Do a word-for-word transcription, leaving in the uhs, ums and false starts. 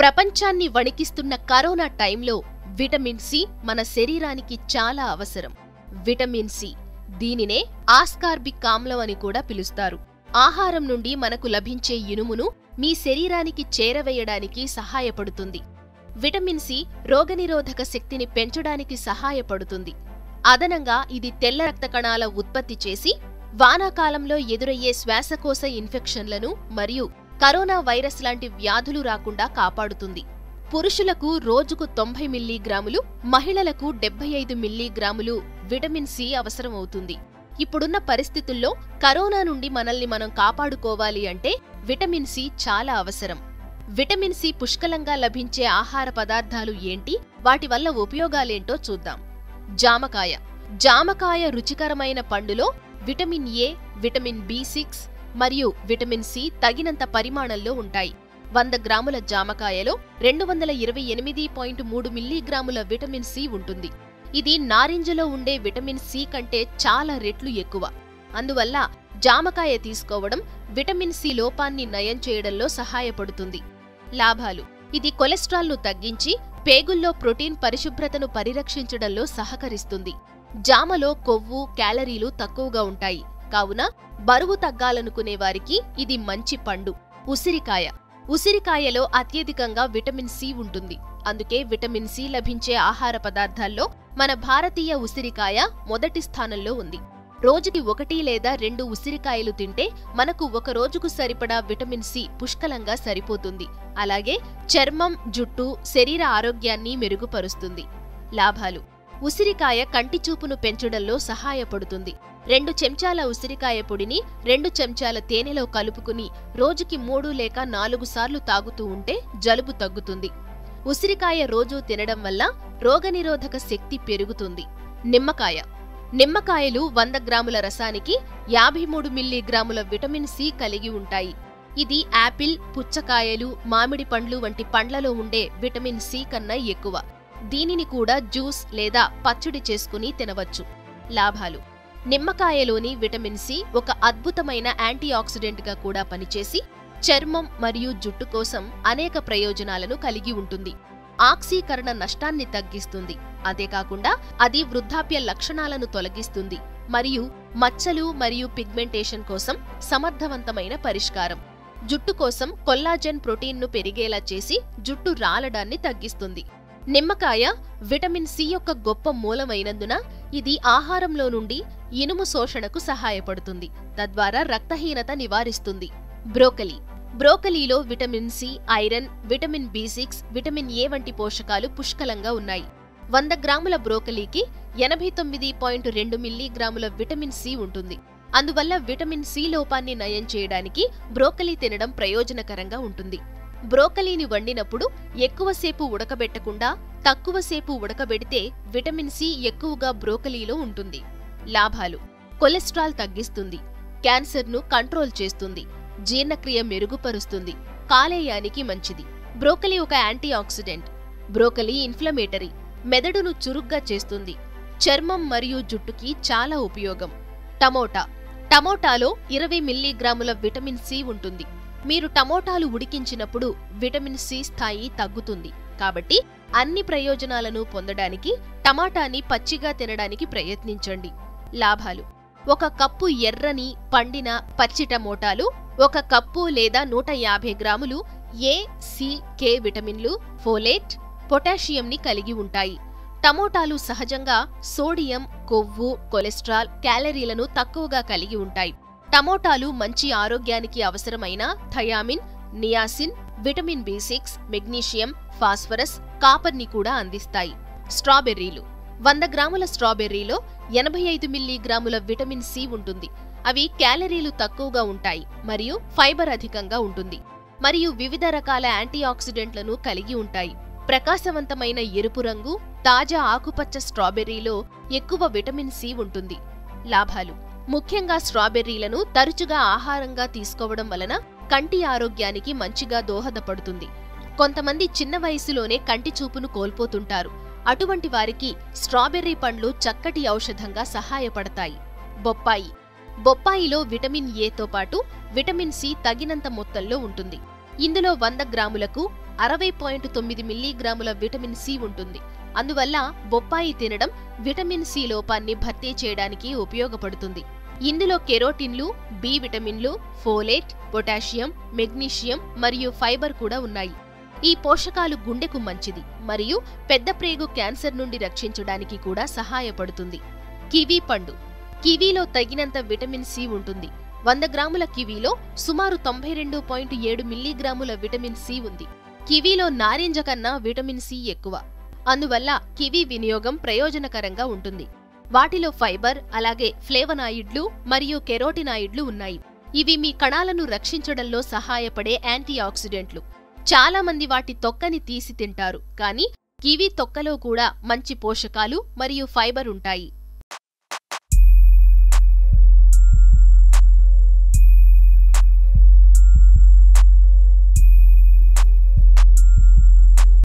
ప్రపంచాన్ని వణికిస్తున్న కరోనా టైంలో విటమిన్ సి మన శరీరానికి చాలా అవసరం. విటమిన్ సి, దీనినే ఆస్కార్బిక్ ఆమ్లం అని కూడా పిలుస్తారు. ఆహారం నుండి మనకు లభించే ఇనుమును మీ శరీరానికి చేరవేయడానికి సహాయపడుతుంది. విటమిన్ సి రోగనిరోధక శక్తిని పెంచడానికి సహాయపడుతుంది. అదనంగా ఇది తెల్ల రక్త కణాల ఉత్పత్తి చేసి వానాకాలంలో ఎదురయ్యే శ్వాసకోశ ఇన్ఫెక్షన్లను మరియు కరోనా వైరస్ లాంటి వ్యాధులు రాకుండా కాపాడుతుంది. పురుషులకు రోజుకు తొంభై మిల్లీగ్రాములు, మహిళలకు డెబ్బై ఐదు మిల్లీగ్రాములు విటమిన్ సి అవసరమవుతుంది. ఇప్పుడున్న పరిస్థితుల్లో కరోనా నుండి మనల్ని మనం కాపాడుకోవాలి అంటే విటమిన్ సి చాలా అవసరం. విటమిన్ సి పుష్కలంగా లభించే ఆహార పదార్థాలు ఏంటి, వాటి వల్ల ఉపయోగాలేంటో చూద్దాం. జామకాయ. జామకాయ రుచికరమైన పండులో vitamin A, vitamin B six మరియు విటమిన్ సి తగినంత పరిమాణంలో ఉంటాయి. వంద గ్రాముల జామకాయలో రెండు వందల ఇరవై ఎనిమిది పాయింట్ మూడు మిల్లీగ్రాముల విటమిన్ సి ఉంటుంది. ఇది నారింజలో ఉండే విటమిన్ సి కంటే చాలా రెట్లు ఎక్కువ. అందువల్ల జామకాయ తీసుకోవడం విటమిన్ సి లోపాన్ని నయం చేయడంలో సహాయపడుతుంది. లాభాలు: ఇది కొలెస్ట్రాల్ను తగ్గించి పేగుల్లో ప్రోటీన్ పరిశుభ్రతను పరిరక్షించడంలో సహకరిస్తుంది. జామలో కొవ్వు, క్యాలరీలు తక్కువగా ఉంటాయి, కావున బరువు తగ్గాలనుకునే వారికి ఇది మంచి పండు. ఉసిరికాయ. ఉసిరికాయలో అత్యధికంగా విటమిన్ సి ఉంటుంది. అందుకే విటమిన్ సి లభించే ఆహార పదార్థాల్లో మన భారతీయ ఉసిరికాయ మొదటి స్థానంలో ఉంది. రోజుకి ఒకటి లేదా రెండు ఉసిరికాయలు తింటే మనకు ఒక రోజుకు సరిపడా విటమిన్ సి పుష్కలంగా సరిపోతుంది. అలాగే చర్మం, జుట్టు, శరీర ఆరోగ్యాన్ని మెరుగుపరుస్తుంది. లాభాలు: ఉసిరికాయ కంటి చూపును పెంచడంలో సహాయపడుతుంది. రెండు చెంచాల ఉసిరికాయ పొడిని రెండు చెంచాల తేనెలో కలుపుకుని రోజుకి మూడు లేక నాలుగు సార్లు తాగుతూ ఉంటే జలుబు తగ్గుతుంది. ఉసిరికాయ రోజూ తినడం వల్ల రోగనిరోధక శక్తి పెరుగుతుంది. నిమ్మకాయ. నిమ్మకాయలు వంద గ్రాముల రసానికి యాభై మూడు మిల్లీగ్రాముల విటమిన్ సి కలిగి ఉంటాయి. ఇది యాపిల్, పుచ్చకాయలు, మామిడి పండ్లు వంటి పండ్లలో ఉండే విటమిన్ సి కన్నా ఎక్కువ. దీనిని కూడా జ్యూస్ లేదా పచ్చడి చేసుకుని తినవచ్చు. లాభాలు: నిమ్మకాయలోని విటమిన్ సి ఒక అద్భుతమైన యాంటీ ఆక్సిడెంట్గా కూడా పనిచేసి చర్మం మరియు జుట్టు కోసం అనేక ప్రయోజనాలను కలిగి ఉంటుంది. ఆక్సీకరణ నష్టాన్ని తగ్గిస్తుంది. అంతేకాకుండా అది వృద్ధాప్య లక్షణాలను తొలగిస్తుంది మరియు మచ్చలు మరియు పిగ్మెంటేషన్ కోసం సమర్థవంతమైన పరిష్కారం. జుట్టు కోసం కొల్లాజెన్ ప్రోటీన్ను పెరిగేలా చేసి జుట్టు రాలడాన్ని తగ్గిస్తుంది. నిమ్మకాయ విటమిన్ సి యొక్క గొప్ప మూలమైనందున ఇది ఆహారంలో నుండి ఇనుము శోషణకు సహాయపడుతుంది, తద్వారా రక్తహీనత నివారిస్తుంది. బ్రోకలీ. బ్రోకలీలో vitamin C, iron, vitamin B six, vitamin A వంటి పోషకాలు పుష్కలంగా ఉన్నాయి. వంద గ్రాముల బ్రోకలీకి ఎనభై తొమ్మిది పాయింట్ రెండు మిల్లీగ్రాముల విటమిన్ సి ఉంటుంది. అందువల్ల విటమిన్ సి లోపాన్ని నయం చేయడానికి బ్రోకలీ తినడం ప్రయోజనకరంగా ఉంటుంది. బ్రోకలీని వండినప్పుడు ఎక్కువసేపు ఉడకబెట్టకుండా తక్కువసేపు ఉడకబెడితే విటమిన్ సి ఎక్కువగా బ్రోకలీలో ఉంటుంది. లాభాలు: కొలెస్ట్రాల్ తగ్గిస్తుంది, క్యాన్సర్ను కంట్రోల్ చేస్తుంది, జీర్ణక్రియ మెరుగుపరుస్తుంది, కాలేయానికి మంచిది. బ్రోకలీ ఒక యాంటీ ఆక్సిడెంట్. బ్రోకలీ ఇన్ఫ్లమేటరీ, మెదడును చురుగ్గా చేస్తుంది. చర్మం మరియు జుట్టుకి చాలా ఉపయోగం. టమోటా. టమోటాలో ఇరవై మిల్లీగ్రాముల విటమిన్ సి ఉంటుంది. మీరు టమోటాలు ఉడికించినప్పుడు విటమిన్ సి స్థాయి తగ్గుతుంది. కాబట్టి అన్ని ప్రయోజనాలను పొందడానికి టమాటాని పచ్చిగా తినడానికి ప్రయత్నించండి. లాభాలు: ఒక కప్పు ఎర్రని పండిన పచ్చి టమోటాలు ఒక కప్పు లేదా నూట యాభై గ్రాములు ఏ, సి, కే విటమిన్లు, ఫోలేట్, పొటాషియంని కలిగి ఉంటాయి. టమోటాలు సహజంగా సోడియం, కొవ్వు, కొలెస్ట్రాల్, క్యాలరీలను తక్కువగా కలిగి ఉంటాయి. టమోటాలు మంచి ఆరోగ్యానికి అవసరమైన thiamine, niacin, vitamin B six, magnesium, phosphorus, కాపర్ని కూడా అందిస్తాయి. స్ట్రాబెర్రీలు. వంద గ్రాముల స్ట్రాబెర్రీలో ఎనభై ఐదు మిల్లీగ్రాముల విటమిన్ సి ఉంటుంది. అవి క్యాలరీలు తక్కువగా ఉంటాయి మరియు ఫైబర్ అధికంగా ఉంటుంది మరియు వివిధ రకాల యాంటీ ఆక్సిడెంట్లను కలిగి ఉంటాయి. ప్రకాశవంతమైన ఎరుపు రంగు, తాజా ఆకుపచ్చ స్ట్రాబెర్రీలో ఎక్కువ విటమిన్ సి ఉంటుంది. లాభాలు: ముఖ్యంగా స్ట్రాబెర్రీలను తరచుగా ఆహారంగా తీసుకోవడం వలన కంటి ఆరోగ్యానికి మంచిగా దోహదపడుతుంది. కొంతమంది చిన్న వయసులోనే కంటి చూపును కోల్పోతుంటారు. అటువంటి వారికి స్ట్రాబెర్రీ పండ్లు చక్కటి ఔషధంగా సహాయపడతాయి. బొప్పాయి. బొప్పాయిలో విటమిన్ ఏతో పాటు విటమిన్ సి తగినంత మొత్తంలో ఉంటుంది. ఇందులో వంద గ్రాములకు అరవై పాయింట్ తొమ్మిది మిల్లీగ్రాముల విటమిన్ సి ఉంటుంది. అందువల్ల బొప్పాయి తినడం విటమిన్ సి లోపాన్ని భర్తీ చేయడానికి ఉపయోగపడుతుంది. ఇందులో కెరోటిన్లు, బి విటమిన్లు, ఫోలేట్, పొటాషియం, మెగ్నీషియం మరియు ఫైబర్ కూడా ఉన్నాయి. ఈ పోషకాలు గుండెకు మంచిది మరియు పెద్ద ప్రేగు క్యాన్సర్ నుండి రక్షించడానికి కూడా సహాయపడుతుంది. కివీ పండు. కివీలో తగినంత విటమిన్ సి ఉంటుంది. వంద గ్రాముల కివీలో సుమారు తొంభై రెండు పాయింట్ ఏడు మిల్లీగ్రాముల విటమిన్ సి ఉంది. కివీలో నారింజ కన్నా విటమిన్ సి ఎక్కువ. అందువల్ల కివీ వినియోగం ప్రయోజనకరంగా ఉంటుంది. వాటిలో ఫైబర్, అలాగే ఫ్లేవనాయిడ్లు మరియు కెరోటినాయిడ్లు ఉన్నాయి. ఇవి మీ కణాలను రక్షించడంలో సహాయపడే యాంటీ ఆక్సిడెంట్లు. చాలా మంది వాటి తొక్కని తీసి తింటారు, కానీ కివీ తొక్కలో కూడా మంచి పోషకాలు మరియు ఫైబర్ ఉంటాయి.